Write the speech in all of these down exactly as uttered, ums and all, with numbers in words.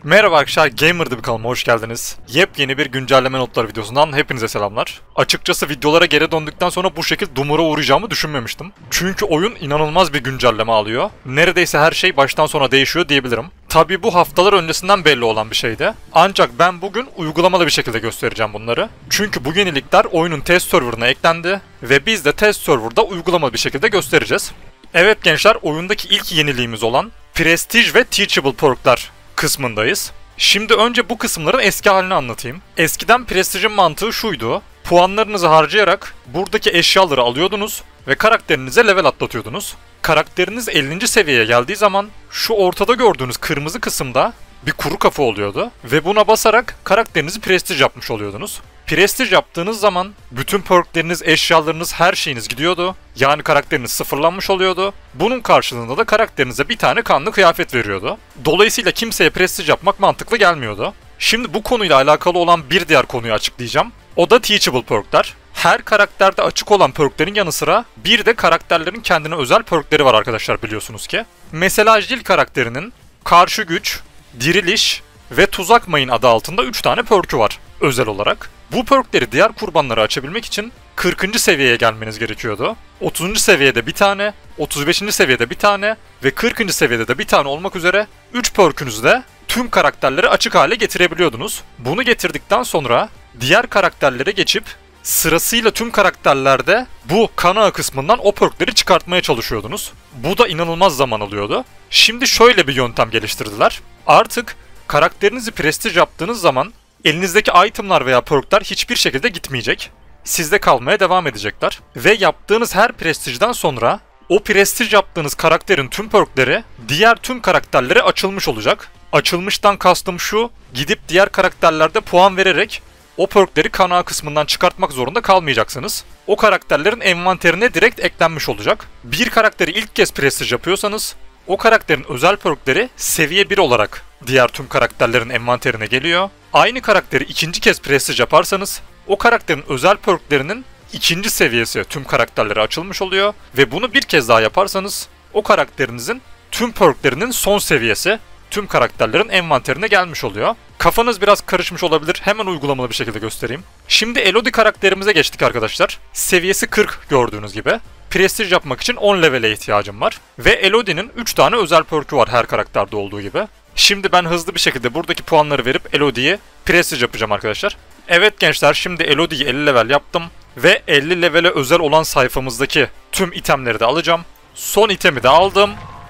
Merhaba arkadaşlar, Gamer'da bir kanalıma hoş geldiniz. Yepyeni bir güncelleme notları videosundan hepinize selamlar. Açıkçası videolara geri döndükten sonra bu şekilde dumura uğrayacağımı düşünmemiştim. Çünkü oyun inanılmaz bir güncelleme alıyor. Neredeyse her şey baştan sona değişiyor diyebilirim. Tabii bu haftalar öncesinden belli olan bir şeydi. Ancak ben bugün uygulamalı bir şekilde göstereceğim bunları. Çünkü bu yenilikler oyunun test serverına eklendi ve biz de test serverda uygulamalı bir şekilde göstereceğiz. Evet gençler, oyundaki ilk yeniliğimiz olan Prestige ve Teachable perk'lar kısmındayız. Şimdi önce bu kısımların eski halini anlatayım. Eskiden Prestige'in mantığı şuydu. Puanlarınızı harcayarak buradaki eşyaları alıyordunuz ve karakterinize level atlatıyordunuz. Karakteriniz ellinci seviyeye geldiği zaman şu ortada gördüğünüz kırmızı kısımda bir kuru kafa oluyordu ve buna basarak karakterinizi Prestige yapmış oluyordunuz. Prestige yaptığınız zaman bütün perkleriniz, eşyalarınız, her şeyiniz gidiyordu. Yani karakteriniz sıfırlanmış oluyordu. Bunun karşılığında da karakterinize bir tane kanlı kıyafet veriyordu. Dolayısıyla kimseye Prestige yapmak mantıklı gelmiyordu. Şimdi bu konuyla alakalı olan bir diğer konuyu açıklayacağım. O da Teachable perk'ler. Her karakterde açık olan perklerin yanı sıra bir de karakterlerin kendine özel perkleri var arkadaşlar, biliyorsunuz ki. Mesela Jill karakterinin karşı güç, diriliş ve tuzak mayın adı altında üç tane perk'ü var özel olarak. Bu perkleri diğer kurbanları açabilmek için kırkıncı seviyeye gelmeniz gerekiyordu. otuzuncu seviyede bir tane, otuz beşinci seviyede bir tane ve kırkıncı seviyede de bir tane olmak üzere üç perk'ünüzü de tüm karakterleri açık hale getirebiliyordunuz. Bunu getirdikten sonra diğer karakterlere geçip sırasıyla tüm karakterlerde bu kan ağı kısmından o perkleri çıkartmaya çalışıyordunuz. Bu da inanılmaz zaman alıyordu. Şimdi şöyle bir yöntem geliştirdiler. Artık karakterinizi Prestige yaptığınız zaman elinizdeki itemlar veya perkler hiçbir şekilde gitmeyecek. Sizde kalmaya devam edecekler. Ve yaptığınız her Prestige'den sonra o Prestige yaptığınız karakterin tüm perkleri diğer tüm karakterlere açılmış olacak. Açılmıştan kastım şu: gidip diğer karakterlerde puan vererek o perkleri kan ağı kısmından çıkartmak zorunda kalmayacaksınız. O karakterlerin envanterine direkt eklenmiş olacak. Bir karakteri ilk kez Prestige yapıyorsanız o karakterin özel perkleri seviye bir olarak diğer tüm karakterlerin envanterine geliyor. Aynı karakteri ikinci kez Prestige yaparsanız o karakterin özel perklerinin ikinci seviyesi tüm karakterlere açılmış oluyor. Ve bunu bir kez daha yaparsanız o karakterinizin tüm perklerinin son seviyesi tüm karakterlerin envanterine gelmiş oluyor. Kafanız biraz karışmış olabilir. Hemen uygulamalı bir şekilde göstereyim. Şimdi Elodie karakterimize geçtik arkadaşlar. Seviyesi kırk gördüğünüz gibi. Prestige yapmak için on levele ihtiyacım var. Ve Elodie'nin üç tane özel perk'ü var her karakterde olduğu gibi. Şimdi ben hızlı bir şekilde buradaki puanları verip Elodie'yi Prestige yapacağım arkadaşlar. Evet gençler, şimdi Elodie'yi elli level yaptım. Ve elli levele özel olan sayfamızdaki tüm itemleri de alacağım. Son itemi de aldım.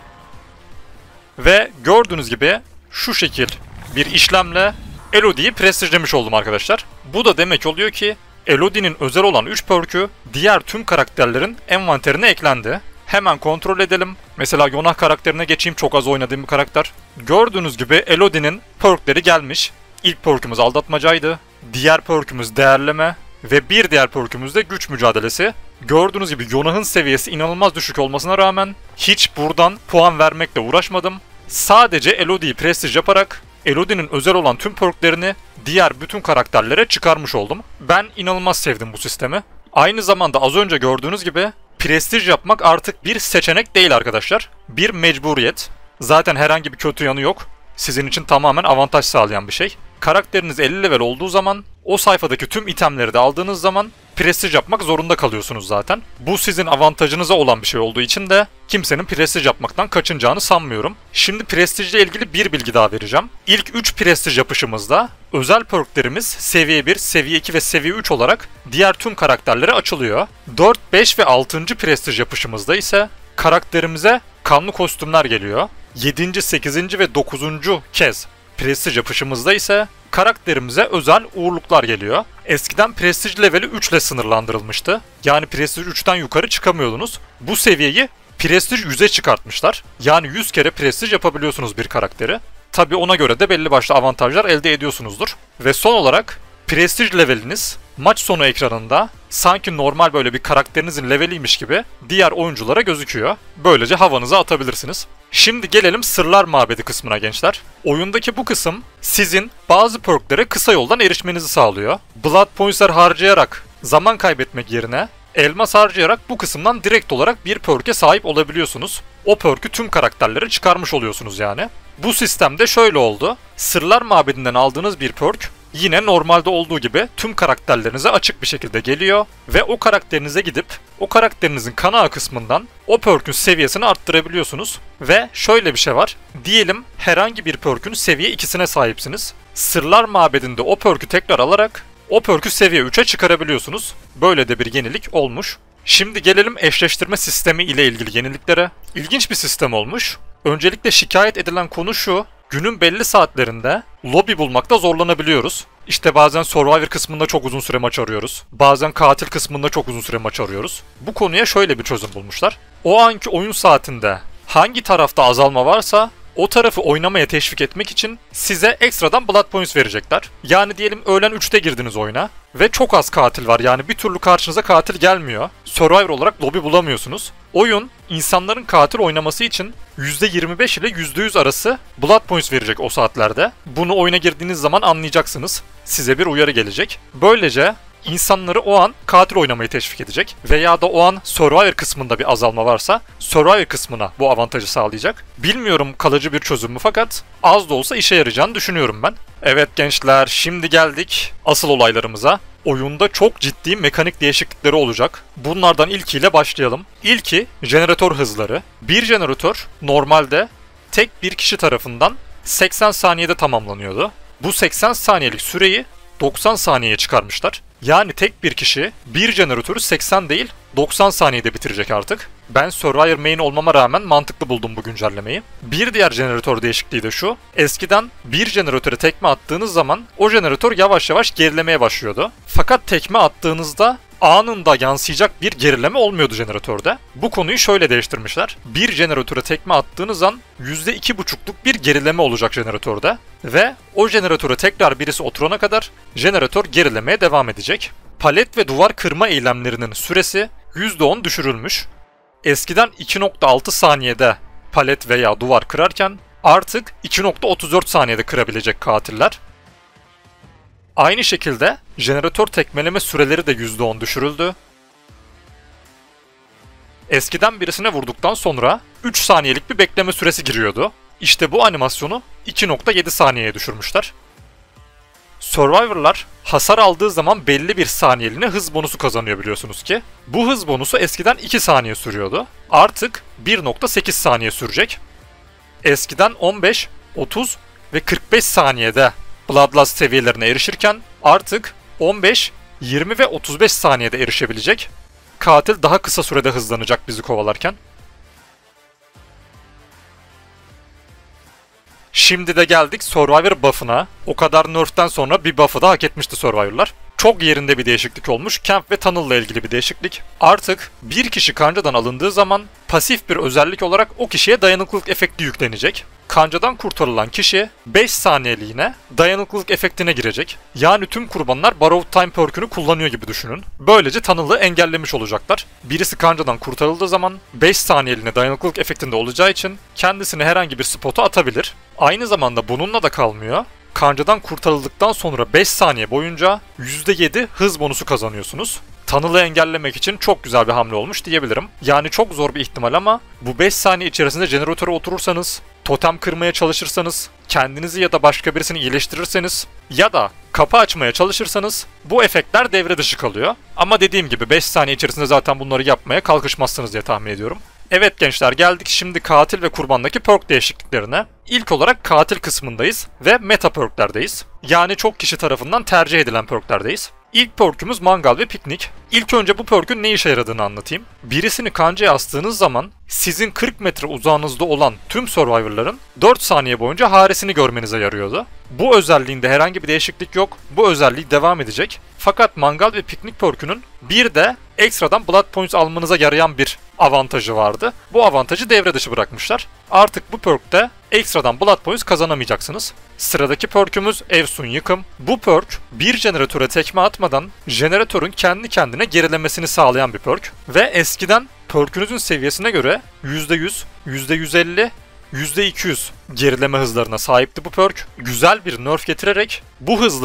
Ve gördüğünüz gibi şu şekil bir işlemle Elodie'yi prestijlemiş oldum arkadaşlar. Bu da demek oluyor ki Elodie'nin özel olan üç perk'ü diğer tüm karakterlerin envanterine eklendi. Hemen kontrol edelim. Mesela Yonah karakterine geçeyim, çok az oynadığım bir karakter. Gördüğünüz gibi Elodie'nin perk'leri gelmiş. İlk perk'ümüz aldatmacaydı. Diğer perk'ümüz değerleme. Ve bir diğer perk'ümüz de güç mücadelesi. Gördüğünüz gibi Yonah'ın seviyesi inanılmaz düşük olmasına rağmen hiç buradan puan vermekle uğraşmadım. Sadece Elodie'yi Prestige yaparak Elodie'nin özel olan tüm perklerini diğer bütün karakterlere çıkarmış oldum. Ben inanılmaz sevdim bu sistemi. Aynı zamanda az önce gördüğünüz gibi Prestige yapmak artık bir seçenek değil arkadaşlar. Bir mecburiyet. Zaten herhangi bir kötü yanı yok. Sizin için tamamen avantaj sağlayan bir şey. Karakteriniz elli level olduğu zaman o sayfadaki tüm itemleri de aldığınız zaman Prestige yapmak zorunda kalıyorsunuz zaten. Bu sizin avantajınıza olan bir şey olduğu için de kimsenin Prestige yapmaktan kaçınacağını sanmıyorum. Şimdi Prestige ile ilgili bir bilgi daha vereceğim. İlk üç Prestige yapışımızda özel perklerimiz seviye bir, seviye iki ve seviye üç olarak diğer tüm karakterlere açılıyor. dört, beş ve altıncı Prestige yapışımızda ise karakterimize kanlı kostümler geliyor. yedinci, sekizinci ve dokuzuncu kez Prestige yapışımızda ise karakterimize özel uğurluklar geliyor. Eskiden Prestige leveli üç ile sınırlandırılmıştı. Yani Prestige üçten yukarı çıkamıyordunuz. Bu seviyeyi Prestige yüze çıkartmışlar. Yani yüz kere Prestige yapabiliyorsunuz bir karakteri. Tabi ona göre de belli başlı avantajlar elde ediyorsunuzdur. Ve son olarak Prestige leveliniz maç sonu ekranında sanki normal böyle bir karakterinizin leveliymiş gibi diğer oyunculara gözüküyor. Böylece havanıza atabilirsiniz. Şimdi gelelim Sırlar Mabedi kısmına gençler. Oyundaki bu kısım sizin bazı perklere kısa yoldan erişmenizi sağlıyor. Blood Points'ler harcayarak zaman kaybetmek yerine elmas harcayarak bu kısımdan direkt olarak bir perk'e sahip olabiliyorsunuz. O perk'ü tüm karakterlere çıkarmış oluyorsunuz yani. Bu sistemde şöyle oldu. Sırlar Mabedi'nden aldığınız bir perk yine normalde olduğu gibi tüm karakterlerinize açık bir şekilde geliyor ve o karakterinize gidip o karakterinizin kanağı kısmından o perk'ün seviyesini arttırabiliyorsunuz. Ve şöyle bir şey var. Diyelim herhangi bir perk'ün seviye ikisine sahipsiniz. Sırlar Mabedi'nde o perk'ü tekrar alarak o perk'ü seviye üçe çıkarabiliyorsunuz. Böyle de bir yenilik olmuş. Şimdi gelelim eşleştirme sistemi ile ilgili yeniliklere. İlginç bir sistem olmuş. Öncelikle şikayet edilen konu şu. Günün belli saatlerinde lobi bulmakta zorlanabiliyoruz. İşte bazen Survivor kısmında çok uzun süre maç arıyoruz. Bazen katil kısmında çok uzun süre maç arıyoruz. Bu konuya şöyle bir çözüm bulmuşlar. O anki oyun saatinde hangi tarafta azalma varsa o tarafı oynamaya teşvik etmek için size ekstradan blood points verecekler. Yani diyelim öğlen üçte girdiniz oyuna ve çok az katil var, yani bir türlü karşınıza katil gelmiyor. Survivor olarak lobi bulamıyorsunuz. Oyun insanların katil oynaması için yüzde yirmi beş ile yüzde yüz arası blood points verecek o saatlerde. Bunu oyuna girdiğiniz zaman anlayacaksınız. Size bir uyarı gelecek. Böylece insanları o an katil oynamayı teşvik edecek. Veya da o an Survivor kısmında bir azalma varsa Survivor kısmına bu avantajı sağlayacak. Bilmiyorum kalıcı bir çözüm mü, fakat az da olsa işe yarayacağını düşünüyorum ben. Evet gençler, şimdi geldik asıl olaylarımıza. Oyunda çok ciddi mekanik değişiklikleri olacak. Bunlardan ilkiyle başlayalım. İlki jeneratör hızları. Bir jeneratör normalde tek bir kişi tarafından seksen saniyede tamamlanıyordu. Bu seksen saniyelik süreyi doksan saniyeye çıkarmışlar. Yani tek bir kişi bir jeneratörü seksen değil doksan saniyede bitirecek artık. Ben Survivor main olmama rağmen mantıklı buldum bu güncellemeyi. Bir diğer jeneratör değişikliği de şu. Eskiden bir jeneratöre tekme attığınız zaman o jeneratör yavaş yavaş gerilemeye başlıyordu. Fakat tekme attığınızda anında yansıyacak bir gerileme olmuyordu jeneratörde. Bu konuyu şöyle değiştirmişler. Bir jeneratöre tekme attığınız an yüzde iki buçukluk bir gerileme olacak jeneratörde. Ve o jeneratöre tekrar birisi oturana kadar jeneratör gerilemeye devam edecek. Palet ve duvar kırma eylemlerinin süresi yüzde on düşürülmüş. Eskiden iki nokta altı saniyede palet veya duvar kırarken artık iki nokta otuz dört saniyede kırabilecek katiller. Aynı şekilde jeneratör tekmeleme süreleri de yüzde on düşürüldü. Eskiden birisine vurduktan sonra üç saniyelik bir bekleme süresi giriyordu. İşte bu animasyonu iki nokta yedi saniyeye düşürmüşler. Survivor'lar hasar aldığı zaman belli bir saniyeliğine hız bonusu kazanıyor biliyorsunuz ki. Bu hız bonusu eskiden iki saniye sürüyordu. Artık bir nokta sekiz saniye sürecek. Eskiden on beş, otuz ve kırk beş saniyede Bloodlust seviyelerine erişirken artık on beş, yirmi ve otuz beş saniyede erişebilecek. Katil daha kısa sürede hızlanacak bizi kovalarken. Şimdi de geldik Survivor buff'ına. O kadar nerf'ten sonra bir buff'ı da hak etmişti Survivor'lar. Çok yerinde bir değişiklik olmuş. Camp ve Tunnel'la ilgili bir değişiklik. Artık bir kişi kancadan alındığı zaman pasif bir özellik olarak o kişiye dayanıklılık efekti yüklenecek. Kancadan kurtarılan kişi beş saniyeliğine dayanıklılık efektine girecek. Yani tüm kurbanlar Borrowed Time perk'ünü kullanıyor gibi düşünün. Böylece Tunnel'ı engellemiş olacaklar. Birisi kancadan kurtarıldığı zaman beş saniyeliğine dayanıklılık efektinde olacağı için kendisini herhangi bir spota atabilir. Aynı zamanda bununla da kalmıyor. Kancadan kurtarıldıktan sonra beş saniye boyunca yüzde yedi hız bonusu kazanıyorsunuz. Tunnel'ı engellemek için çok güzel bir hamle olmuş diyebilirim. Yani çok zor bir ihtimal ama bu beş saniye içerisinde jeneratöre oturursanız, totem kırmaya çalışırsanız, kendinizi ya da başka birisini iyileştirirseniz ya da kapı açmaya çalışırsanız bu efektler devre dışı kalıyor. Ama dediğim gibi beş saniye içerisinde zaten bunları yapmaya kalkışmazsınız diye tahmin ediyorum. Evet gençler, geldik şimdi katil ve kurbandaki perk değişikliklerine. İlk olarak katil kısmındayız ve meta perklerdeyiz. Yani çok kişi tarafından tercih edilen perklerdeyiz. İlk perkümüz mangal ve piknik. İlk önce bu perkün ne işe yaradığını anlatayım. Birisini kancaya astığınız zaman sizin kırk metre uzağınızda olan tüm Survivor'ların dört saniye boyunca haresini görmenize yarıyordu. Bu özelliğinde herhangi bir değişiklik yok. Bu özelliği devam edecek. Fakat mangal ve piknik perkünün bir de ekstradan blood points almanıza yarayan bir avantajı vardı. Bu avantajı devre dışı bırakmışlar. Artık bu perkte ekstradan blood points kazanamayacaksınız. Sıradaki perkümüz Efsun Yıkım. Bu perk bir jeneratöre tekme atmadan jeneratörün kendi kendine gerilemesini sağlayan bir perk. Ve eskiden perkünüzün seviyesine göre yüzde yüz, yüzde yüz elli, yüzde iki yüz gerileme hızlarına sahipti bu perk. Güzel bir nerf getirerek bu hızları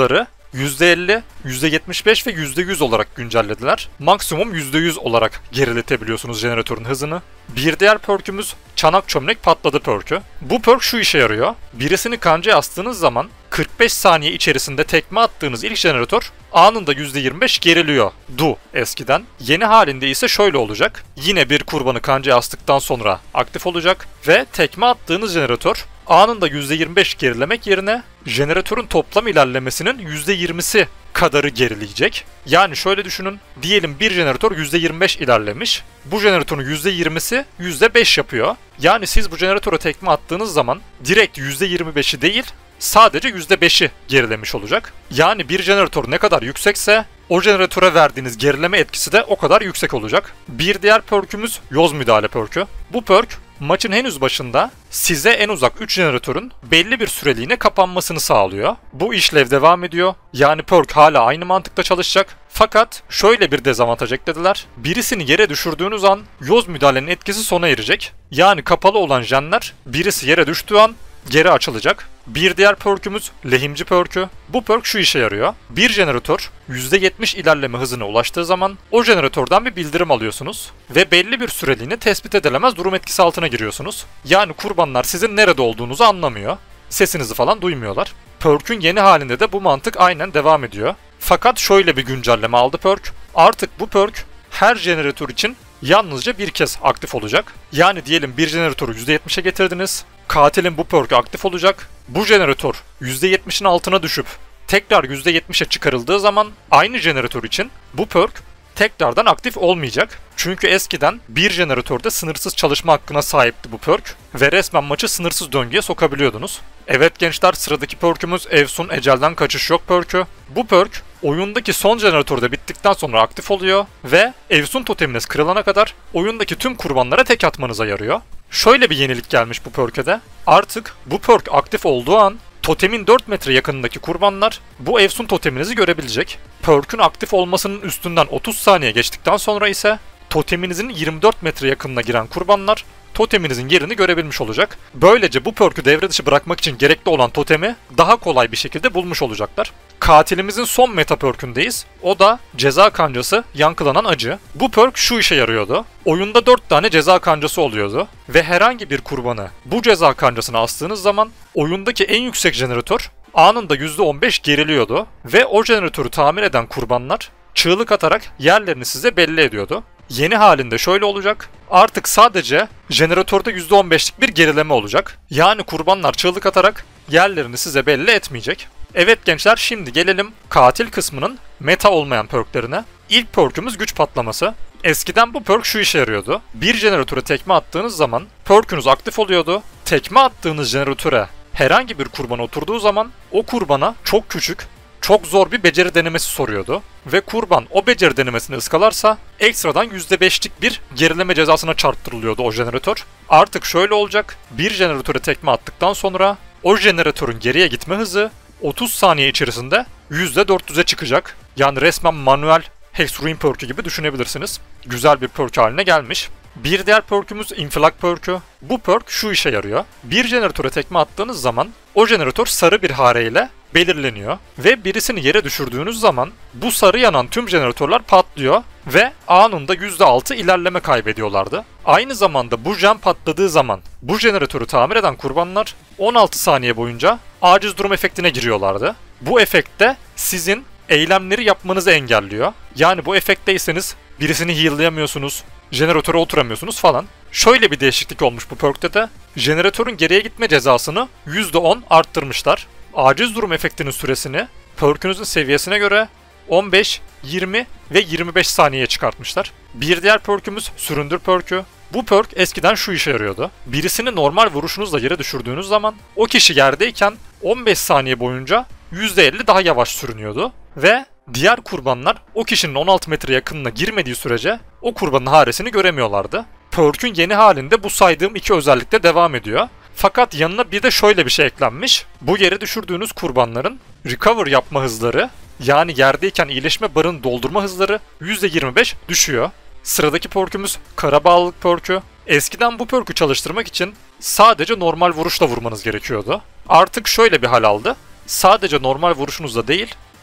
yüzde elli, yüzde yetmiş beş ve yüzde yüz olarak güncellediler. Maksimum yüzde yüz olarak geriletebiliyorsunuz jeneratörün hızını. Bir diğer perk'ümüz çanak çömlek patladı perk'ü. Bu perk şu işe yarıyor. Birisini kancaya astığınız zaman kırk beş saniye içerisinde tekme attığınız ilk jeneratör anında yüzde yirmi beş geriliyor. Du eskiden. Yeni halinde ise şöyle olacak. Yine bir kurbanı kancaya astıktan sonra aktif olacak ve tekme attığınız jeneratör anında yüzde yirmi beş gerilemek yerine jeneratörün toplam ilerlemesinin yüzde yirmisi kadarı gerileyecek. Yani şöyle düşünün, diyelim bir jeneratör yüzde yirmi beş ilerlemiş. Bu jeneratörün yüzde yirmisi yüzde beş yapıyor. Yani siz bu jeneratöre tekme attığınız zaman direkt yüzde yirmi beşi değil, sadece yüzde beşi gerilemiş olacak. Yani bir jeneratör ne kadar yüksekse o jeneratöre verdiğiniz gerileme etkisi de o kadar yüksek olacak. Bir diğer perk'ümüz yoz müdahale perk'ü. Bu perk maçın henüz başında size en uzak üç jeneratörün belli bir süreliğine kapanmasını sağlıyor. Bu işlev devam ediyor. Yani perk hala aynı mantıkta çalışacak. Fakat şöyle bir dezavantaj eklediler. Birisini yere düşürdüğünüz an yoz müdahalenin etkisi sona erecek. Yani kapalı olan jenler birisi yere düştüğü an geri açılacak. Bir diğer perk'ümüz lehimci perk'ü. Bu perk şu işe yarıyor. Bir jeneratör yüzde yetmiş ilerleme hızına ulaştığı zaman o jeneratörden bir bildirim alıyorsunuz ve belli bir süreliğine tespit edilemez durum etkisi altına giriyorsunuz. Yani kurbanlar sizin nerede olduğunuzu anlamıyor. Sesinizi falan duymuyorlar. Perk'ün yeni halinde de bu mantık aynen devam ediyor. Fakat şöyle bir güncelleme aldı perk. Artık bu perk her jeneratör için yalnızca bir kez aktif olacak. Yani diyelim bir jeneratörü yüzde yetmişe getirdiniz. Katilin bu perk'ü aktif olacak. Bu jeneratör yüzde yetmişin altına düşüp tekrar yüzde yetmişe çıkarıldığı zaman aynı jeneratör için bu perk tekrardan aktif olmayacak. Çünkü eskiden bir jeneratörde sınırsız çalışma hakkına sahipti bu perk ve resmen maçı sınırsız döngüye sokabiliyordunuz. Evet gençler, sıradaki perk'ümüz Evsun Ecelden Kaçış Yok perk'ü. Bu perk oyundaki son jeneratörde bittikten sonra aktif oluyor ve Evsun toteminiz kırılana kadar oyundaki tüm kurbanlara tek atmanıza yarıyor. Şöyle bir yenilik gelmiş bu perk'e de. Artık bu perk aktif olduğu an totemin dört metre yakınındaki kurbanlar bu Evsun toteminizi görebilecek. Perk'ün aktif olmasının üstünden otuz saniye geçtikten sonra ise toteminizin yirmi dört metre yakınına giren kurbanlar toteminizin yerini görebilmiş olacak. Böylece bu perk'ü devre dışı bırakmak için gerekli olan totemi daha kolay bir şekilde bulmuş olacaklar. Katilimizin son meta perk'ündeyiz. O da ceza kancası, yankılanan acı. Bu perk şu işe yarıyordu. Oyunda dört tane ceza kancası oluyordu ve herhangi bir kurbanı bu ceza kancasına astığınız zaman oyundaki en yüksek jeneratör anında yüzde on beş geriliyordu ve o jeneratörü tamir eden kurbanlar çığlık atarak yerlerini size belli ediyordu. Yeni halinde şöyle olacak. Artık sadece jeneratörde yüzde on beşlik bir gerileme olacak. Yani kurbanlar çığlık atarak yerlerini size belli etmeyecek. Evet gençler, şimdi gelelim katil kısmının meta olmayan perklerine. İlk perk'ümüz güç patlaması. Eskiden bu perk şu işe yarıyordu. Bir jeneratöre tekme attığınız zaman perk'ünüz aktif oluyordu. Tekme attığınız jeneratöre herhangi bir kurban oturduğu zaman o kurbana çok küçük, çok zor bir beceri denemesi soruyordu. Ve kurban o beceri denemesini ıskalarsa ekstradan yüzde beşlik bir gerileme cezasına çarptırılıyordu o jeneratör. Artık şöyle olacak. Bir jeneratöre tekme attıktan sonra o jeneratörün geriye gitme hızı otuz saniye içerisinde yüzde dört yüze çıkacak. Yani resmen manuel Hex Ruin perk'ü gibi düşünebilirsiniz. Güzel bir perk haline gelmiş. Bir diğer perk'ümüz infilak perk'ü. Bu perk şu işe yarıyor. Bir jeneratöre tekme attığınız zaman o jeneratör sarı bir hareyle belirleniyor ve birisini yere düşürdüğünüz zaman bu sarı yanan tüm jeneratörler patlıyor ve anında yüzde altı ilerleme kaybediyorlardı. Aynı zamanda bu jen patladığı zaman bu jeneratörü tamir eden kurbanlar on altı saniye boyunca aciz durum efektine giriyorlardı. Bu efekt de sizin eylemleri yapmanızı engelliyor. Yani bu efektteyseniz birisini heal'layamıyorsunuz, jeneratöre oturamıyorsunuz falan. Şöyle bir değişiklik olmuş bu perk'te de. Jeneratörün geriye gitme cezasını yüzde on arttırmışlar. Aciz durum efektinin süresini perk'ünüzün seviyesine göre on beş, yirmi ve yirmi beş saniyeye çıkartmışlar. Bir diğer perk'ümüz süründür perk'ü. Bu perk eskiden şu işe yarıyordu. Birisini normal vuruşunuzla yere düşürdüğünüz zaman o kişi yerdeyken on beş saniye boyunca yüzde elli daha yavaş sürünüyordu ve diğer kurbanlar o kişinin on altı metre yakınına girmediği sürece o kurbanın haresini göremiyorlardı. Perk'ün yeni halinde bu saydığım iki özellik de devam ediyor. Fakat yanına bir de şöyle bir şey eklenmiş. Bu yere düşürdüğünüz kurbanların recover yapma hızları, yani yerdeyken iyileşme barını doldurma hızları yüzde yirmi beş düşüyor. Sıradaki perk'ümüz kara bağlılık perk'ü. Eskiden bu perk'ü çalıştırmak için sadece normal vuruşla vurmanız gerekiyordu. Artık şöyle bir hal aldı. Sadece normal vuruşunuzla değil,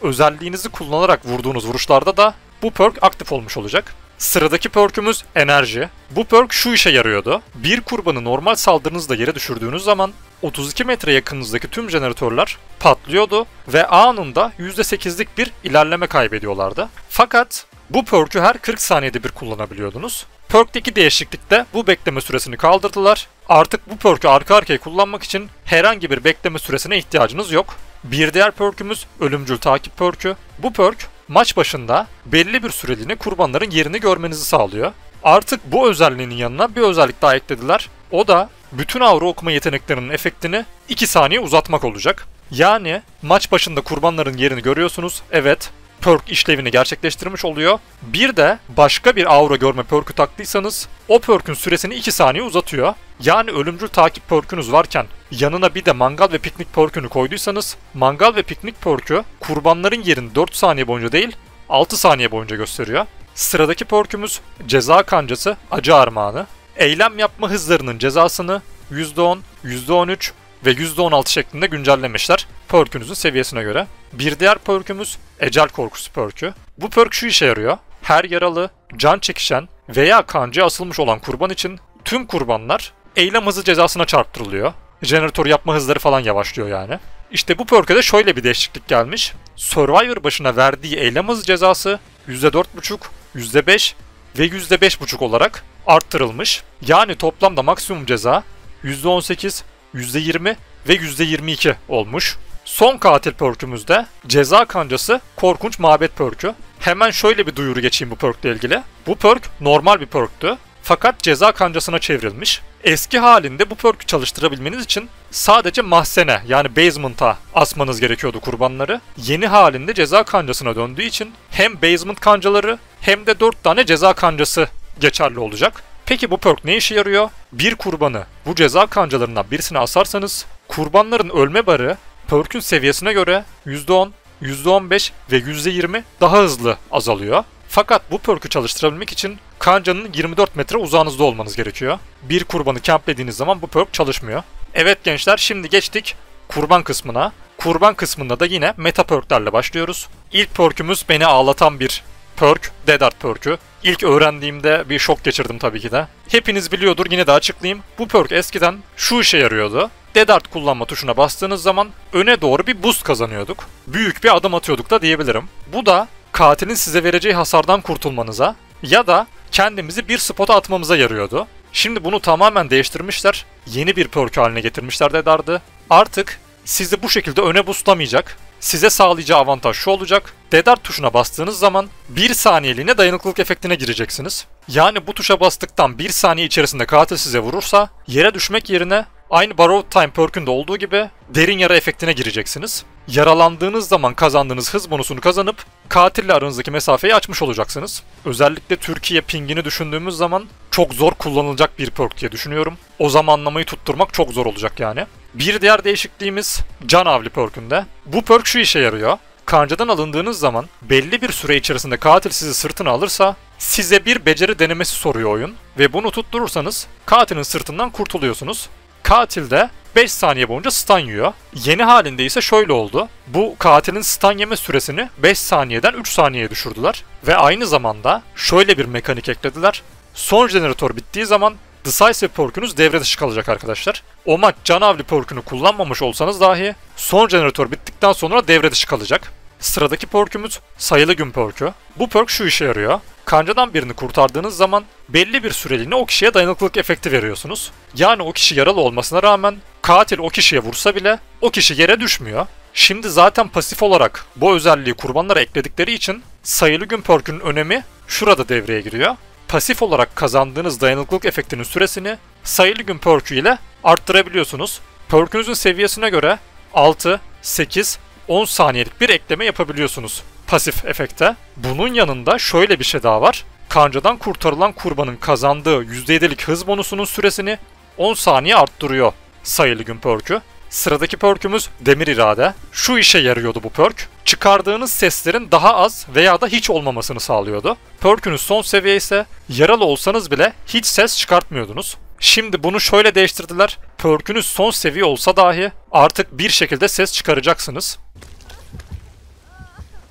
özelliğinizi kullanarak vurduğunuz vuruşlarda da bu perk aktif olmuş olacak. Sıradaki perkümüz enerji. Bu perk şu işe yarıyordu. Bir kurbanı normal saldırınızda yere düşürdüğünüz zaman otuz iki metre yakınınızdaki tüm jeneratörler patlıyordu ve anında yüzde sekizlik bir ilerleme kaybediyorlardı. Fakat bu perk'ü her kırk saniyede bir kullanabiliyordunuz. Perk'teki değişiklikte bu bekleme süresini kaldırdılar. Artık bu perk'ü arka arkaya kullanmak için herhangi bir bekleme süresine ihtiyacınız yok. Bir diğer perk'ümüz ölümcül takip perk'ü. Bu perk maç başında belli bir süreliğine kurbanların yerini görmenizi sağlıyor. Artık bu özelliğinin yanına bir özellik daha eklediler. O da bütün aura okuma yeteneklerinin efektini iki saniye uzatmak olacak. Yani maç başında kurbanların yerini görüyorsunuz. Evet, perk işlevini gerçekleştirmiş oluyor. Bir de başka bir aura görme perk'ü taktıysanız o perk'ün süresini iki saniye uzatıyor. Yani ölümcül takip perk'ünüz varken yanına bir de mangal ve piknik perk'ünü koyduysanız mangal ve piknik perk'ü kurbanların yerini dört saniye boyunca değil altı saniye boyunca gösteriyor. Sıradaki perk'ümüz ceza kancası acı armağanı. Eylem yapma hızlarının cezasını yüzde on, yüzde on üç ve yüzde on altı şeklinde güncellemişler perk'ünüzün seviyesine göre. Bir diğer perk'ümüz ecel korkusu perk'ü. Bu perk şu işe yarıyor. Her yaralı, can çekişen veya kancaya asılmış olan kurban için tüm kurbanlar eylem hızı cezasına çarptırılıyor. Jeneratör yapma hızları falan yavaşlıyor yani. İşte bu perk'e de şöyle bir değişiklik gelmiş. Survivor başına verdiği eylem hızı cezası yüzde dört buçuk, yüzde beş ve yüzde beş buçuk olarak arttırılmış. Yani toplamda maksimum ceza yüzde on sekiz, yüzde yirmi ve yüzde yirmi iki olmuş. Son katil perk'ümüzde ceza kancası korkunç mabet perk'ü. Hemen şöyle bir duyuru geçeyim bu perk ile ilgili. Bu perk normal bir perk'tü. Fakat ceza kancasına çevrilmiş. Eski halinde bu perk'ü çalıştırabilmeniz için sadece mahzene yani basement'a asmanız gerekiyordu kurbanları. Yeni halinde ceza kancasına döndüğü için hem basement kancaları hem de dört tane ceza kancası geçerli olacak. Peki bu perk ne işe yarıyor? Bir kurbanı bu ceza kancalarından birisine asarsanız kurbanların ölme barı perk'ün seviyesine göre yüzde on, yüzde on beş ve yüzde yirmi daha hızlı azalıyor. Fakat bu perk'ü çalıştırabilmek için kancanın yirmi dört metre uzağınızda olmanız gerekiyor. Bir kurbanı camplediğiniz zaman bu perk çalışmıyor. Evet gençler, şimdi geçtik kurban kısmına. Kurban kısmında da yine meta perk'lerle başlıyoruz. İlk perk'ümüz beni ağlatan bir perk, Dead Art perk'ü. İlk öğrendiğimde bir şok geçirdim tabii ki de. Hepiniz biliyordur, yine de açıklayayım. Bu perk eskiden şu işe yarıyordu. Dead Art kullanma tuşuna bastığınız zaman öne doğru bir boost kazanıyorduk. Büyük bir adım atıyorduk da diyebilirim. Bu da katilin size vereceği hasardan kurtulmanıza ya da kendimizi bir spota atmamıza yarıyordu. Şimdi bunu tamamen değiştirmişler. Yeni bir perk haline getirmişler Dead Art'ı. Artık sizi bu şekilde öne boostlamayacak. Size sağlayacağı avantaj şu olacak. Dead Art tuşuna bastığınız zaman bir saniyeliğine dayanıklılık efektine gireceksiniz. Yani bu tuşa bastıktan bir saniye içerisinde katil size vurursa yere düşmek yerine aynı Borrowed Time perk'ünde olduğu gibi derin yara efektine gireceksiniz. Yaralandığınız zaman kazandığınız hız bonusunu kazanıp katille aranızdaki mesafeyi açmış olacaksınız. Özellikle Türkiye pingini düşündüğümüz zaman çok zor kullanılacak bir perk diye düşünüyorum. O zamanlamayı tutturmak çok zor olacak yani. Bir diğer değişikliğimiz Can Avli perk'ünde. Bu perk şu işe yarıyor. Kancadan alındığınız zaman belli bir süre içerisinde katil sizi sırtına alırsa size bir beceri denemesi soruyor oyun. Ve bunu tutturursanız katilin sırtından kurtuluyorsunuz. Katil de beş saniye boyunca stun yiyor. Yeni halinde ise şöyle oldu. Bu katilin stun yeme süresini beş saniyeden üç saniyeye düşürdüler. Ve aynı zamanda şöyle bir mekanik eklediler. Son jeneratör bittiği zaman Decisive perk'ünüz devre dışı kalacak arkadaşlar. O maç Canavli perk'ünü kullanmamış olsanız dahi son jeneratör bittikten sonra devre dışı kalacak. Sıradaki perk'ümüz sayılı gün perk'ü. Bu perk şu işe yarıyor. Kancadan birini kurtardığınız zaman belli bir süreliğine o kişiye dayanıklılık efekti veriyorsunuz. Yani o kişi yaralı olmasına rağmen katil o kişiye vursa bile o kişi yere düşmüyor. Şimdi zaten pasif olarak bu özelliği kurbanlara ekledikleri için sayılı gün perk'ünün önemi şurada devreye giriyor. Pasif olarak kazandığınız dayanıklılık efektinin süresini sayılı gün perk'ü ile arttırabiliyorsunuz. Perk'ünüzün seviyesine göre altı, sekiz, on saniyelik bir ekleme yapabiliyorsunuz pasif efekte. Bunun yanında şöyle bir şey daha var. Kancadan kurtarılan kurbanın kazandığı yüzde yedilik hız bonusunun süresini on saniye arttırıyor sayılı gün perk'ü. Sıradaki perk'ümüz Demir İrade. Şu işe yarıyordu bu perk. Çıkardığınız seslerin daha az veya da hiç olmamasını sağlıyordu. Perk'ünüz son seviye ise yaralı olsanız bile hiç ses çıkartmıyordunuz. Şimdi bunu şöyle değiştirdiler. Perk'ünüz son seviye olsa dahi artık bir şekilde ses çıkaracaksınız.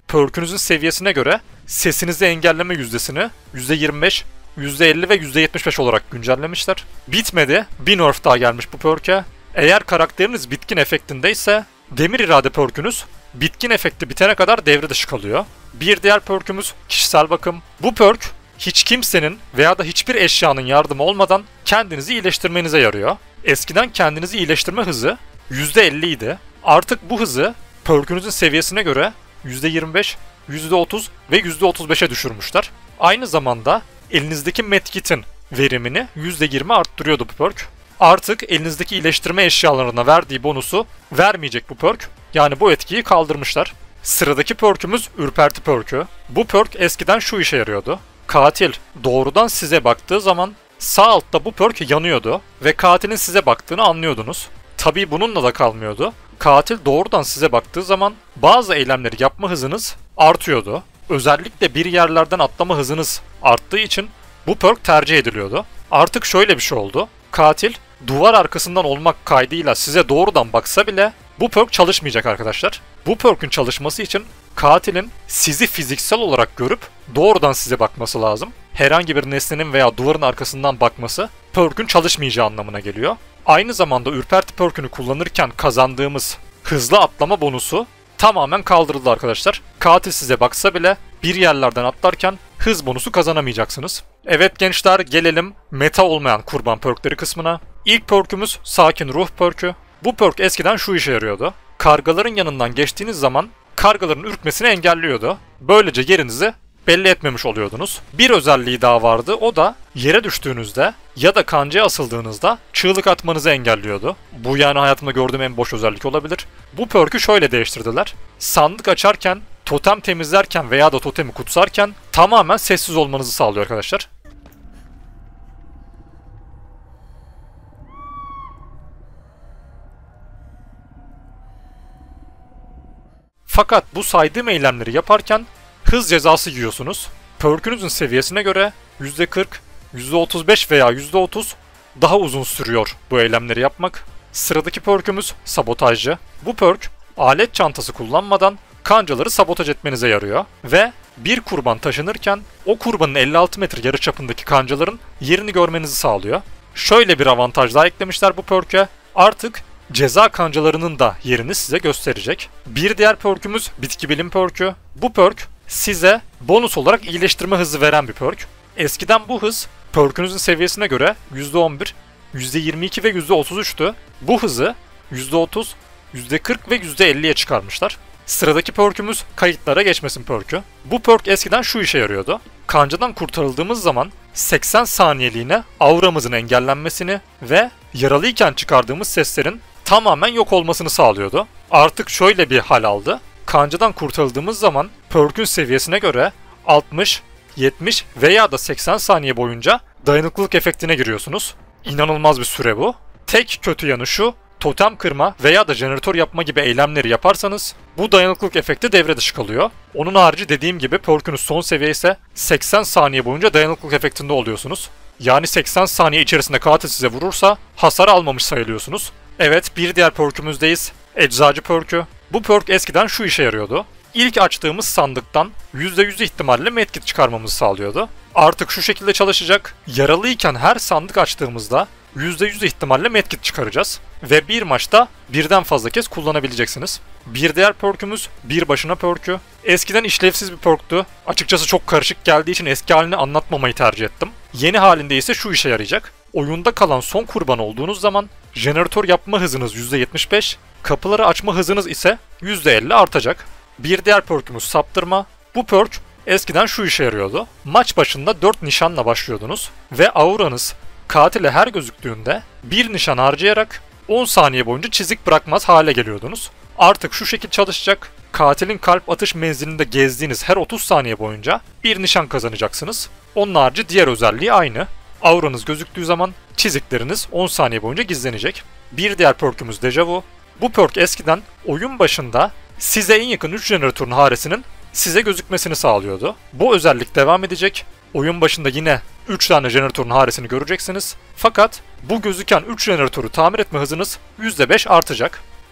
perkünüzün seviyesine göre sesinizi engelleme yüzdesini yüzde yirmi beş, yüzde elli ve yüzde yetmiş beş olarak güncellemişler. Bitmedi. Bir nerf daha gelmiş bu perk'e. Eğer karakteriniz bitkin efektindeyse demir irade perkünüz bitkin efekti bitene kadar devre dışı kalıyor. Bir diğer perkümüz kişisel bakım. Bu perk hiç kimsenin veya da hiçbir eşyanın yardımı olmadan kendinizi iyileştirmenize yarıyor. Eskiden kendinizi iyileştirme hızı yüzde elli idi. Artık bu hızı perkünüzün seviyesine göre yüzde yirmi beş, yüzde otuz ve yüzde otuz beşe düşürmüşler. Aynı zamanda elinizdeki medkit'in verimini yüzde yirmi arttırıyordu bu perk. Artık elinizdeki iyileştirme eşyalarına verdiği bonusu vermeyecek bu perk. Yani bu etkiyi kaldırmışlar. Sıradaki perkümüz ürperti perkü. Bu perk eskiden şu işe yarıyordu. Katil doğrudan size baktığı zaman sağ altta bu perk yanıyordu ve katilin size baktığını anlıyordunuz. Tabii bununla da kalmıyordu. Katil doğrudan size baktığı zaman bazı eylemleri yapma hızınız artıyordu. Özellikle bir yerlerden atlama hızınız arttığı için bu perk tercih ediliyordu. Artık şöyle bir şey oldu. Katil duvar arkasından olmak kaydıyla size doğrudan baksa bile bu perk çalışmayacak arkadaşlar. Bu perk'ün çalışması için katilin sizi fiziksel olarak görüp doğrudan size bakması lazım. Herhangi bir nesnenin veya duvarın arkasından bakması perk'ün çalışmayacağı anlamına geliyor. Aynı zamanda ürperti perk'ünü kullanırken kazandığımız hızlı atlama bonusu tamamen kaldırıldı arkadaşlar. Katil size baksa bile bir yerlerden atlarken hız bonusu kazanamayacaksınız. Evet gençler, gelelim meta olmayan kurban perkleri kısmına. İlk perkümüz sakin ruh perkü. Bu perk eskiden şu işe yarıyordu. Kargaların yanından geçtiğiniz zaman kargaların ürkmesini engelliyordu. Böylece yerinizi belli etmemiş oluyordunuz. Bir özelliği daha vardı, o da yere düştüğünüzde ya da kancaya asıldığınızda çığlık atmanızı engelliyordu. Bu yani hayatımda gördüğüm en boş özellik olabilir. Bu perk'ü şöyle değiştirdiler. Sandık açarken, totem temizlerken veya da totemi kutsarken tamamen sessiz olmanızı sağlıyor arkadaşlar. Fakat bu saydığım eylemleri yaparken hız cezası yiyorsunuz. Perk'ünüzün seviyesine göre yüzde kırk, yüzde otuz beş veya yüzde otuz daha uzun sürüyor bu eylemleri yapmak. Sıradaki perk'ümüz sabotajcı. Bu perk alet çantası kullanmadan kancaları sabotaj etmenize yarıyor ve bir kurban taşınırken o kurbanın elli altı metre yarıçapındaki kancaların yerini görmenizi sağlıyor. Şöyle bir avantaj daha eklemişler bu perk'e. Artık ceza kancalarının da yerini size gösterecek. Bir diğer perk'ümüz bitki bilim perk'ü. Bu perk size bonus olarak iyileştirme hızı veren bir perk. Eskiden bu hız perk'ünüzün seviyesine göre yüzde on bir, yüzde yirmi iki ve yüzde otuz üçtü. Bu hızı yüzde otuz, yüzde kırk ve yüzde elliye çıkarmışlar. Sıradaki perk'ümüz kayıtlara geçmesin perk'ü. Bu perk eskiden şu işe yarıyordu. Kancadan kurtarıldığımız zaman seksen saniyeliğine auramızın engellenmesini ve yaralıyken çıkardığımız seslerin tamamen yok olmasını sağlıyordu. Artık şöyle bir hal aldı. Kancadan kurtarıldığımız zaman perk'ün seviyesine göre altmış, yetmiş veya da seksen saniye boyunca dayanıklılık efektine giriyorsunuz. İnanılmaz bir süre bu. Tek kötü yanı şu: totem kırma veya da jeneratör yapma gibi eylemleri yaparsanız bu dayanıklılık efekti devre dışı kalıyor. Onun harici dediğim gibi perk'ünüz son seviye ise seksen saniye boyunca dayanıklılık efektinde oluyorsunuz. Yani seksen saniye içerisinde katil size vurursa hasar almamış sayılıyorsunuz. Evet, bir diğer perk'ümüzdeyiz. Eczacı perk'ü. Bu perk eskiden şu işe yarıyordu. İlk açtığımız sandıktan yüzde yüz ihtimalle medkit çıkarmamızı sağlıyordu. Artık şu şekilde çalışacak. Yaralıyken her sandık açtığımızda yüzde yüz ihtimalle medkit çıkaracağız. Ve bir maçta birden fazla kez kullanabileceksiniz. Bir diğer perk'ümüz bir başına perk'ü. Eskiden işlevsiz bir perk'tü. Açıkçası çok karışık geldiği için eski halini anlatmamayı tercih ettim. Yeni halinde ise şu işe yarayacak. Oyunda kalan son kurban olduğunuz zaman jeneratör yapma hızınız yüzde yetmiş beş, kapıları açma hızınız ise yüzde elli artacak. Bir diğer perk'ümüz saptırma. Bu perk eskiden şu işe yarıyordu. Maç başında dört nişanla başlıyordunuz ve auranız katile her gözüktüğünde bir nişan harcayarak on saniye boyunca çizik bırakmaz hale geliyordunuz. Artık şu şekil çalışacak. Katilin kalp atış menzilinde gezdiğiniz her otuz saniye boyunca bir nişan kazanacaksınız. Onun harici diğer özelliği aynı. Auranız gözüktüğü zaman çizikleriniz on saniye boyunca gizlenecek. Bir diğer perk'ümüz dejavu. Bu perk eskiden oyun başında size en yakın üç jeneratörün haresinin size gözükmesini sağlıyordu. Bu özellik devam edecek. Oyun başında yine üç tane jeneratörün haresini göreceksiniz. Fakat bu gözüken üç jeneratörü tamir etme hızınız yüzde beş artacak.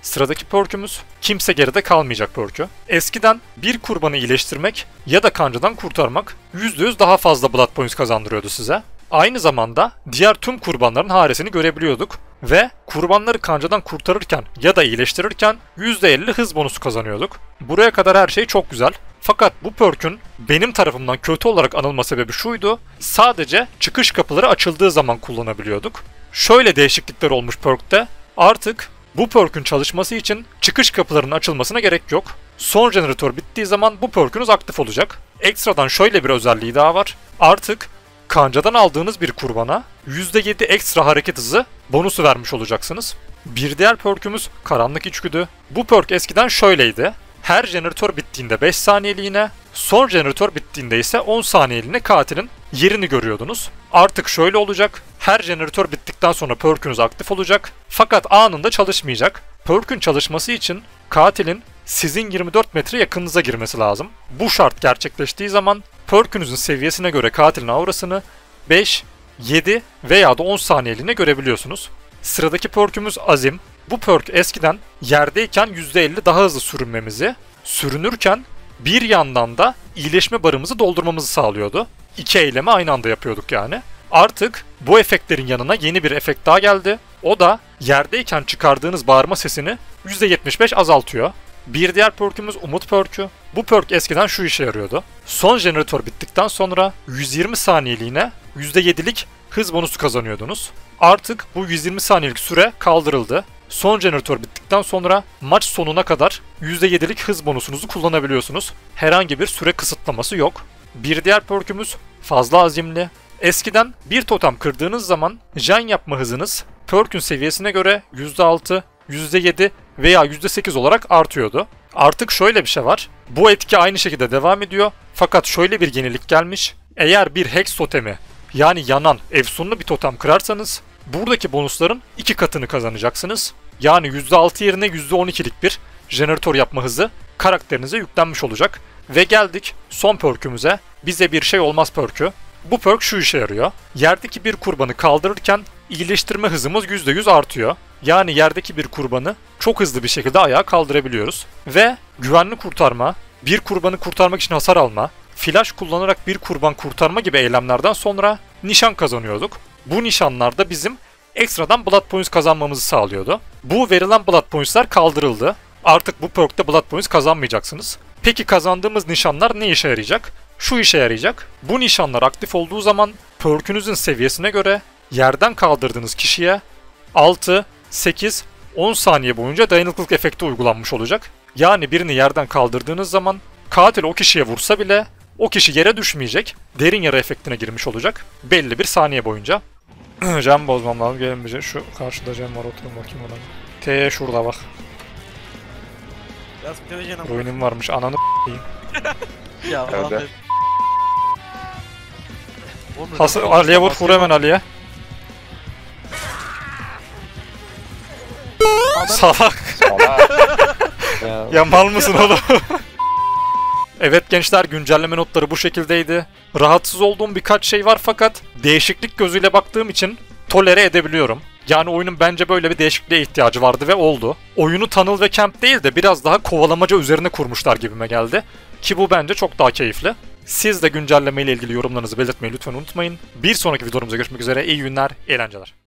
Sıradaki perk'ümüz kimse geride kalmayacak perk'ü. Eskiden bir kurbanı iyileştirmek ya da kancadan kurtarmak yüzde yüz daha fazla blood points kazandırıyordu size. Aynı zamanda diğer tüm kurbanların haresini görebiliyorduk ve kurbanları kancadan kurtarırken ya da iyileştirirken yüzde elli hız bonusu kazanıyorduk. Buraya kadar her şey çok güzel. Fakat bu perk'ün benim tarafımdan kötü olarak anılma sebebi şuydu: sadece çıkış kapıları açıldığı zaman kullanabiliyorduk. Şöyle değişiklikler olmuş perk'te. Artık bu perk'ün çalışması için çıkış kapılarının açılmasına gerek yok. Son jeneratör bittiği zaman bu perk'ünüz aktif olacak. Ekstradan şöyle bir özelliği daha var. Artık kancadan aldığınız bir kurbana yüzde yedi ekstra hareket hızı bonusu vermiş olacaksınız. Bir diğer perk'ümüz karanlık içgüdü. Bu perk eskiden şöyleydi: her jeneratör bittiğinde beş saniyeliğine, son jeneratör bittiğinde ise on saniyeliğine katilin yerini görüyordunuz. Artık şöyle olacak: her jeneratör bittikten sonra perk'ünüz aktif olacak fakat anında çalışmayacak. Perk'ün çalışması için katilin sizin yirmi dört metre yakınınıza girmesi lazım. Bu şart gerçekleştiği zaman perk'ünüzün seviyesine göre katilin aurasını beş, yedi veya da on saniyeliğine görebiliyorsunuz. Sıradaki perk'ümüz Azim. Bu perk eskiden yerdeyken yüzde elli daha hızlı sürünmemizi, sürünürken bir yandan da iyileşme barımızı doldurmamızı sağlıyordu. İki eylemi aynı anda yapıyorduk yani. Artık bu efektlerin yanına yeni bir efekt daha geldi. O da yerdeyken çıkardığınız bağırma sesini yüzde yetmiş beş azaltıyor. Bir diğer perk'ümüz Umut perk'ü. Bu perk eskiden şu işe yarıyordu: son jeneratör bittikten sonra yüz yirmi saniyeliğine yüzde yedilik hız bonusu kazanıyordunuz. Artık bu yüz yirmi saniyelik süre kaldırıldı. Son jeneratör bittikten sonra maç sonuna kadar yüzde yedilik hız bonusunuzu kullanabiliyorsunuz. Herhangi bir süre kısıtlaması yok. Bir diğer perk'ümüz Fazla Azimli. Eskiden bir totem kırdığınız zaman jen yapma hızınız perk'ün seviyesine göre yüzde altı, yüzde yedi veya yüzde sekiz olarak artıyordu. Artık şöyle bir şey var: bu etki aynı şekilde devam ediyor fakat şöyle bir yenilik gelmiş: eğer bir hex totemi, yani yanan efsunlu bir totem kırarsanız buradaki bonusların iki katını kazanacaksınız. Yani yüzde altı yerine yüzde on ikilik bir jeneratör yapma hızı karakterinize yüklenmiş olacak. Ve geldik son perk'ümüze, Bize Bir Şey Olmaz perk'ü. Bu perk şu işe yarıyor: yerdeki bir kurbanı kaldırırken iyileştirme hızımız yüzde yüz artıyor. Yani yerdeki bir kurbanı çok hızlı bir şekilde ayağa kaldırabiliyoruz. Ve güvenli kurtarma, bir kurbanı kurtarmak için hasar alma, flash kullanarak bir kurban kurtarma gibi eylemlerden sonra nişan kazanıyorduk. Bu nişanlar da bizim ekstradan blood points kazanmamızı sağlıyordu. Bu verilen blood points'ler kaldırıldı. Artık bu perk'te blood points kazanmayacaksınız. Peki kazandığımız nişanlar ne işe yarayacak? Şu işe yarayacak: bu nişanlar aktif olduğu zaman perk'ünüzün seviyesine göre yerden kaldırdığınız kişiye altı, sekiz, on saniye boyunca dayanıklılık efekti uygulanmış olacak. Yani birini yerden kaldırdığınız zaman katil o kişiye vursa bile o kişi yere düşmeyecek, derin yara efektine girmiş olacak belli bir saniye boyunca. Cem bozmam lazım, gelin bize. Şu karşıda Cem var, oturun bakayım ona. T'ye şurada bak. Oyunum varmış, ananı s**eyim. Ya Allah. Has Ali'ye vur, vur hemen Ali'ye. Salak. Ya. Ya mal mısın oğlum? Evet gençler, güncelleme notları bu şekildeydi. Rahatsız olduğum birkaç şey var fakat değişiklik gözüyle baktığım için tolere edebiliyorum. Yani oyunun bence böyle bir değişikliğe ihtiyacı vardı ve oldu. Oyunu tunnel ve camp değil de biraz daha kovalamaca üzerine kurmuşlar gibime geldi. Ki bu bence çok daha keyifli. Siz de güncelleme ile ilgili yorumlarınızı belirtmeyi lütfen unutmayın. Bir sonraki videomuzda görüşmek üzere. İyi günler, eğlenceler.